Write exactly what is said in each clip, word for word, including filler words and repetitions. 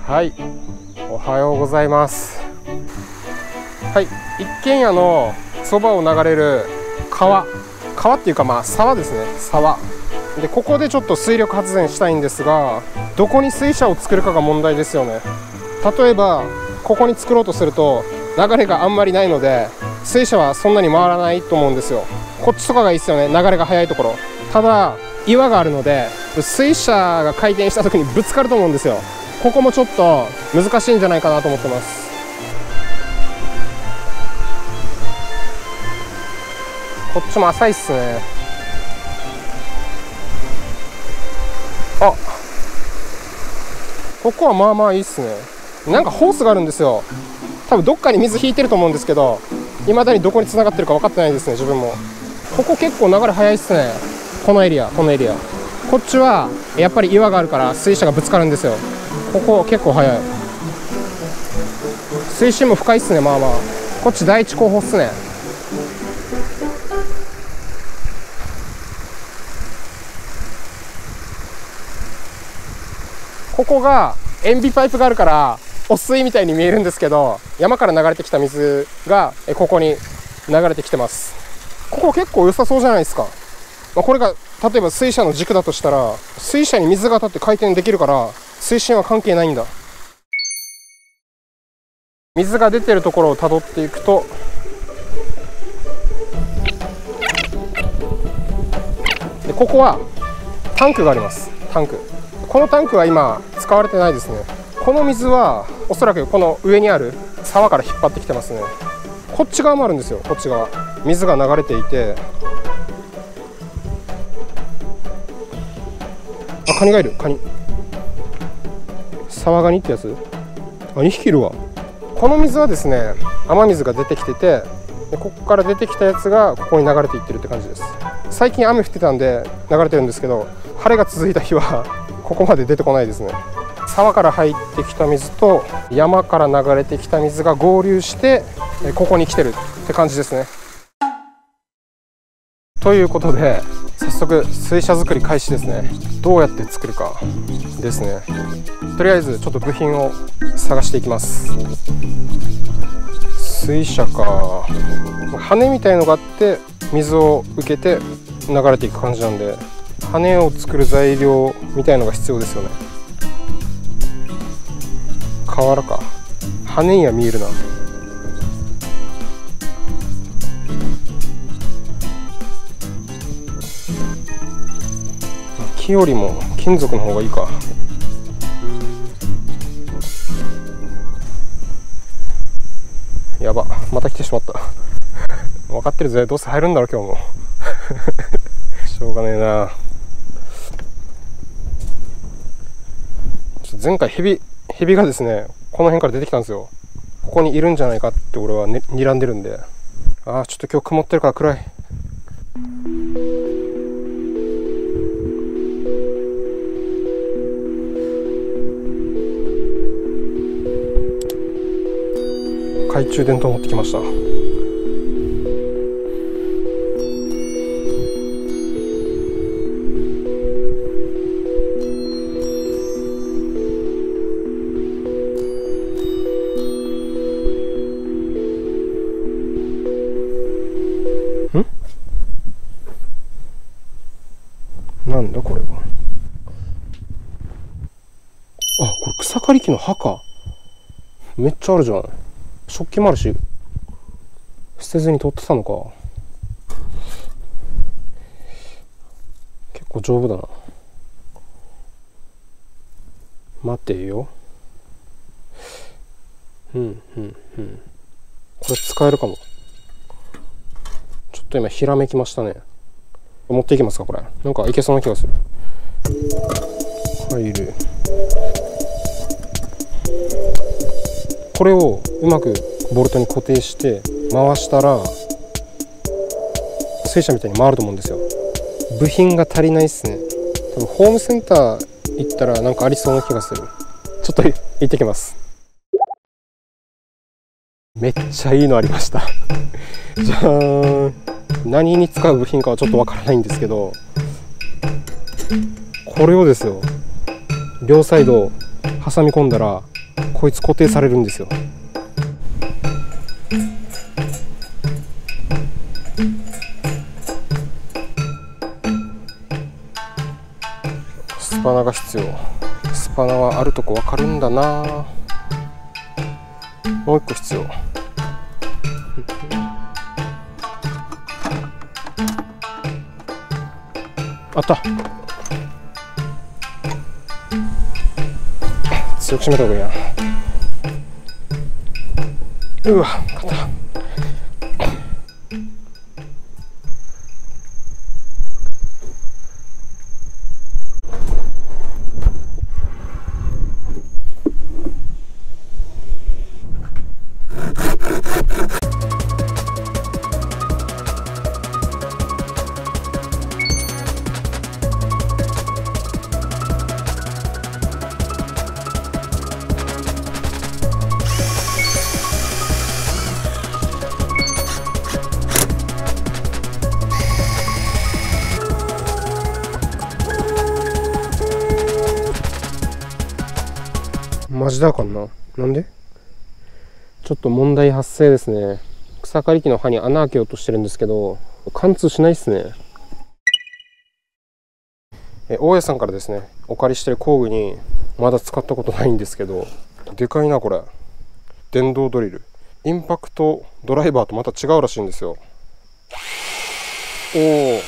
はい、おはようございます。はい、一軒家のそばを流れる川川っていうか、まあ沢ですね。沢で、ここでちょっと水力発電したいんですが、どこに水車を作るかが問題ですよね。例えばここに作ろうとすると流れがあんまりないので、水車はそんなに回らないと思うんですよ。こっちとかがいいですよね、流れが速いところ。ただ岩があるので、水車が回転した時にぶつかると思うんですよ。ここもちょっと難しいんじゃないかなと思ってます。こっちも浅いっすね。あ、ここはまあまあいいっすね。なんかホースがあるんですよ。多分どっかに水引いてると思うんですけど、未だにどこに繋がってるか分かってないですね、自分も。ここ結構流れ速いっすね。このエリア、このエリア。こっちはやっぱり岩があるから水車がぶつかるんですよ。ここ結構速い。水深も深いっすね。まあまあこっち第一候補っすね。ここが塩ビパイプがあるから汚水みたいに見えるんですけど、山から流れてきた水がここに流れてきてます。ここ結構良さそうじゃないですか。まあ、これが例えば水車の軸だとしたら、水車に水が当たって回転できるから水深は関係ないんだ。水が出てるところをたどっていくと、でここはタンクがあります。タンク、このタンクは今使われてないですね。この水はおそらくこの上にある沢から引っ張ってきてますね。こっち側もあるんですよ。こっち側水が流れていて、あ、カニがいる。カニ、沢ガニってやつ。あ、にひきいるわ。この水はですね、雨水が出てきてて、でここから出てきたやつがここに流れていってるって感じです。最近雨降ってたんで流れてるんですけど、晴れが続いた日はここまで出てこないですね。沢から入ってきた水と山から流れてきた水が合流してここに来てるって感じですね。ということで早速水車作り開始ですね。どうやって作るかですね。とりあえずちょっと部品を探していきます。水車か、羽みたいのがあって水を受けて流れていく感じなんで、羽を作る材料みたいのが必要ですよね。瓦か、羽には見えるな。木よりも金属の方がいいか。やば、また来てしまった分かってるぜ、どうせ入るんだろ今日もしょうがねえな。前回ヘビヘビがですね、この辺から出てきたんですよ。ここにいるんじゃないかって俺は、ね、睨んでるんで。ああ、ちょっと今日曇ってるから暗い。懐中電灯持ってきました。ん？なんだこれは。あ、これ草刈り機の刃か。めっちゃあるじゃん。食器もあるし、捨てずに取ってたのか。結構丈夫だな。待てよ。うんうんうん。これ使えるかも。ちょっと今ひらめきましたね。持っていきますかこれ。なんかいけそうな気がする。入る。これをうまくボルトに固定して回したら水車みたいに回ると思うんですよ。部品が足りないっすね。多分ホームセンター行ったらなんかありそうな気がする。ちょっと行ってきます。めっちゃいいのありましたじゃーん。何に使う部品かはちょっとわからないんですけど、これをですよ、両サイド挟み込んだらこいつ固定されるんですよ。スパナが必要。スパナはあるとこ分かるんだな。もう一個必要。あった。強く締めた方がいいな。うわ、勝った。マジだかんな。なんで？ちょっと問題発生ですね。草刈り機の刃に穴開けようとしてるんですけど、貫通しないっすね。え大家さんからですね、お借りしてる工具にまだ使ったことないんですけど、でかいなこれ。電動ドリル。インパクトドライバーとまた違うらしいんですよ。おお。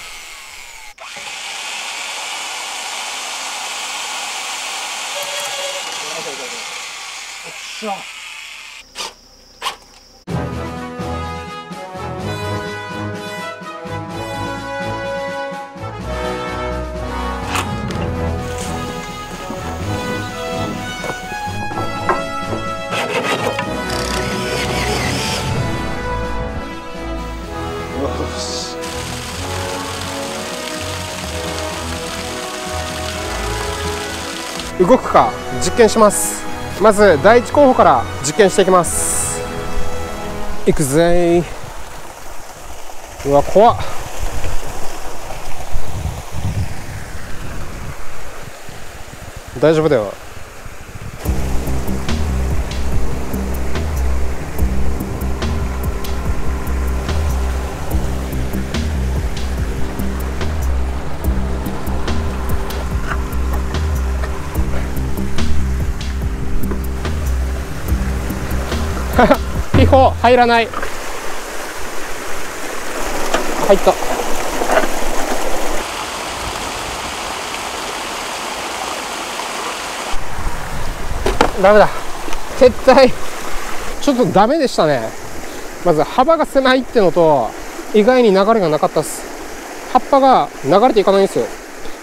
動くか実験します。まず第一候補から実験していきます。いくぜー。うわ怖っ。大丈夫だよ。気泡入らない。入った。ダメだ、撤退。ちょっとダメでしたね。まず幅が狭いってのと、意外に流れがなかったっす。葉っぱが流れていかないんですよ。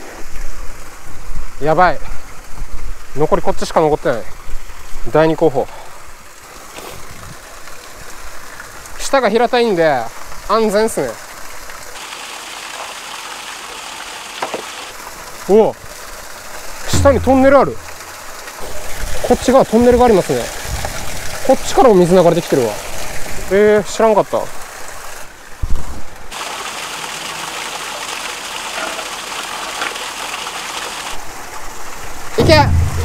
やばい、残りこっちしか残ってない。だいに候補。下が平たいんで安全っすね。おお、下にトンネルある。こっち側トンネルがありますね。こっちからも水流れてきてるわ。えー、知らんかった。いけ。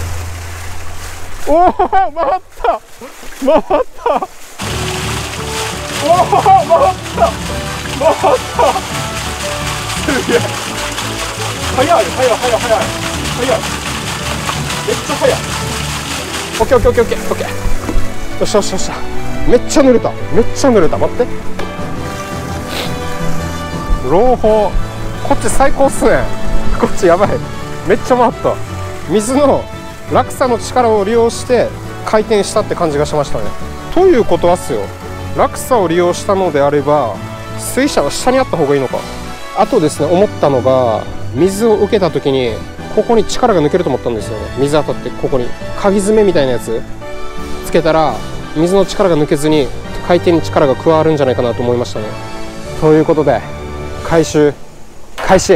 おお、回った回ったおお、回った回ったすげえ。速い速い速い速い速い、めっちゃ速い。オッケーオッケーオッケーオッケーオッケー。よっしゃよっしゃよっしゃ。めっちゃ濡れた、めっちゃ濡れた。待って、朗報。こっち最高っすね。こっちやばい、めっちゃ回った。水の落差の力を利用して回転したって感じがしましたね。ということはっすよ、落差を利用したのであれば水車は下にあった方がいいのか。あとですね、思ったのが、水を受けた時にここに力が抜けると思ったんですよね。水当たってここに鍵爪みたいなやつつけたら水の力が抜けずに回転に力が加わるんじゃないかなと思いましたね。ということで回収開始。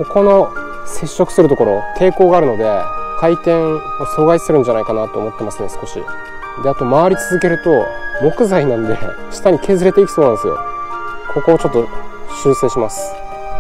ここの接触するところ抵抗があるので回転を阻害するんじゃないかなと思ってますね、少し。であと回り続けると木材なんで下に削れていきそうなんですよ。ここをちょっと修正します。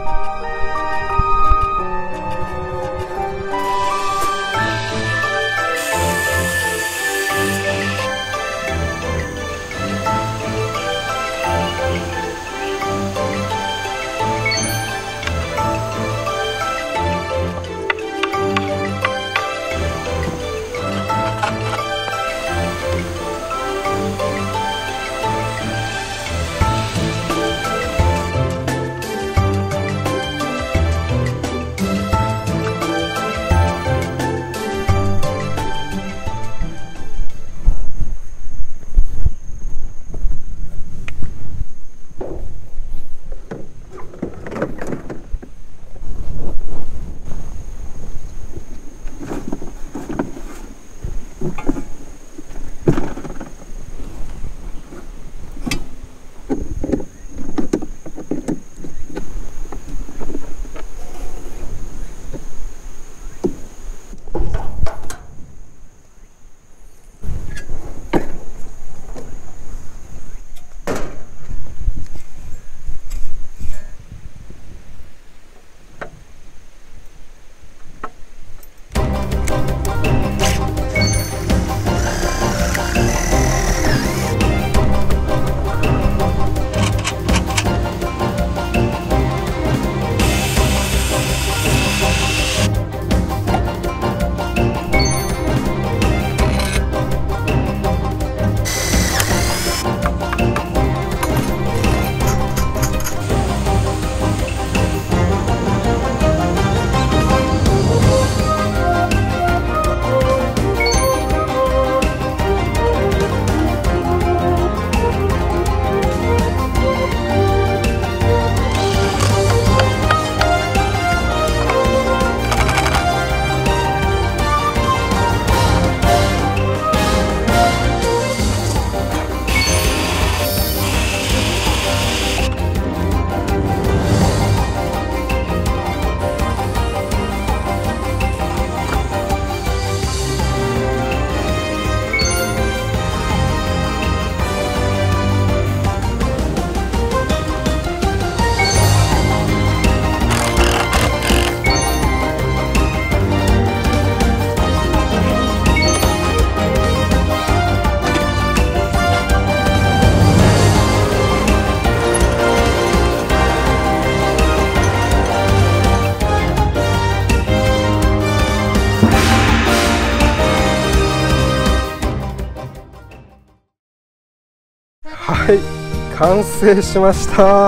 はい、完成しました。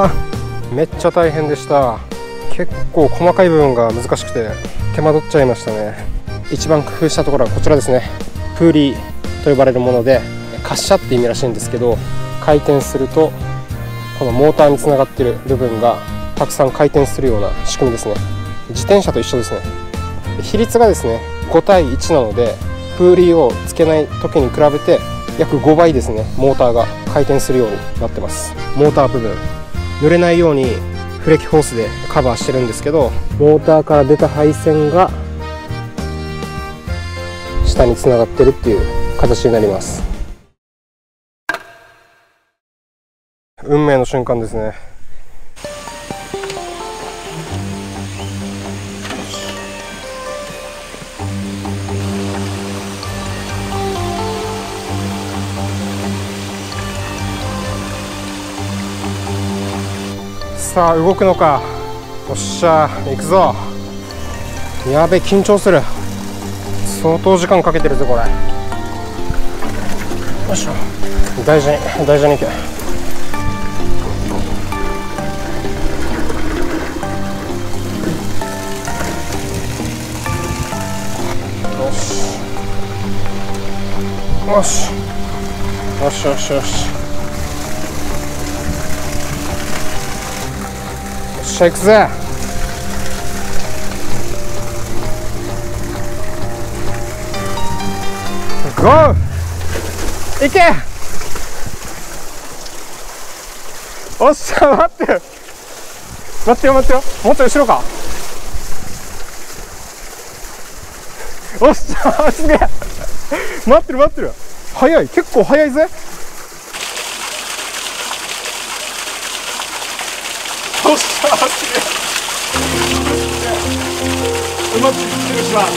めっちゃ大変でした。結構細かい部分が難しくて手間取っちゃいましたね。一番工夫したところはこちらですね。プーリーと呼ばれるもので、滑車って意味らしいんですけど、回転するとこのモーターにつながっている部分がたくさん回転するような仕組みですね。自転車と一緒ですね。比率がですねごたいいちなので、プーリーをつけない時に比べて約ごばいですね、モーターが回転するようになってます。モーター部分濡れないようにフレキホースでカバーしてるんですけど、モーターから出た配線が下につながってるっていう形になります。運命の瞬間ですね。さあ動くのか。よっしゃ行くぞ。やべ、緊張する。相当時間かけてるぞこれ。よいしょ、大事に大事にいけ。よしよしよしよしよし。よっしゃ行くぜ。ゴー、行け。おっしゃ、待って待ってよ待ってよ、もっと後ろか。 おっしゃー、すげえ待ってる待ってる、早い、結構早いぜ。よっしゃー、すげえ、うまくいってるしは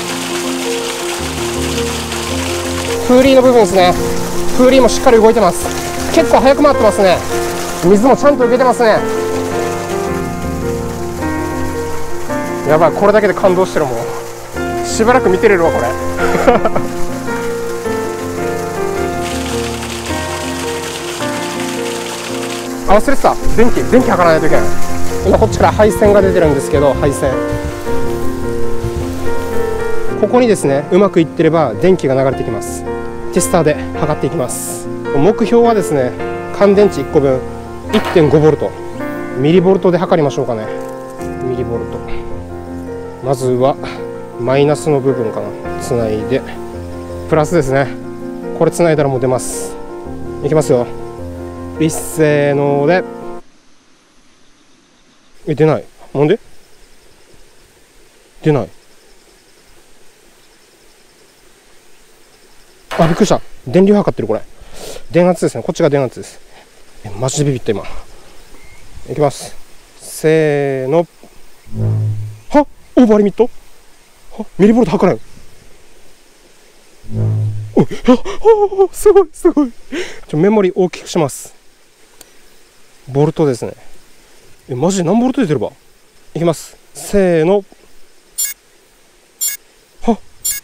フーリーの部分ですね。フーリーもしっかり動いてます。結構早く回ってますね。水もちゃんと受けてますね。やばい、これだけで感動してる。もうしばらく見てれるわこれあ、忘れてた、電気電気測らないといけない。今こっちから配線が出てるんですけど、配線ここにですね、うまくいってれば電気が流れてきます。テスターで測っていきます。目標はですね、乾電池いっこぶん いってんごボルト、ミリボルトで測りましょうかね。ミリボルト、まずはマイナスの部分かな、つないでプラスですね。これつないだらもう出ます。いきますよ、一せーので。え、出ない、なんで出ない。あ、びっくりした、電流測ってる。これ電圧ですね、こっちが電圧です。え、マジでビビった今。いきます、せーの。は、オーバーリミット、は、ミリボルト測らん。おい、あ、あ、すごいすごい。ちょメモリ大きくします。ボルトですね。え、マジで何ボルト出てれば。いきます、せーの。は、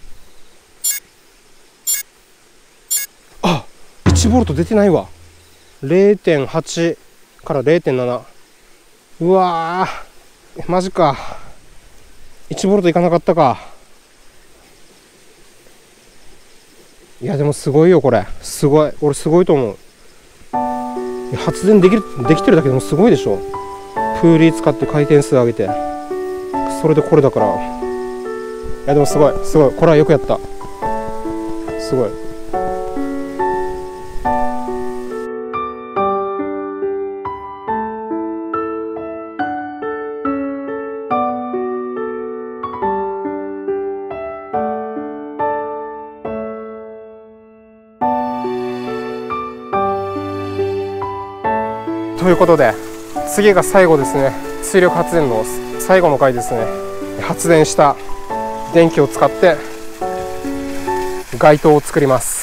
あ、いちボルト出てないわ。 れいてんはち から れいてんなな。 うわー、マジか、いちボルトいかなかったか。いやでもすごいよこれ、すごい、俺すごいと思う。発電できる、できてるだけでもすごいでしょ。プーリー使って回転数上げて、それでこれだから。いやでもすごいすごい、これはよくやった、すごい。ということで、次が最後ですね。水力発電の最後の回ですね。発電した電気を使って街灯を作ります。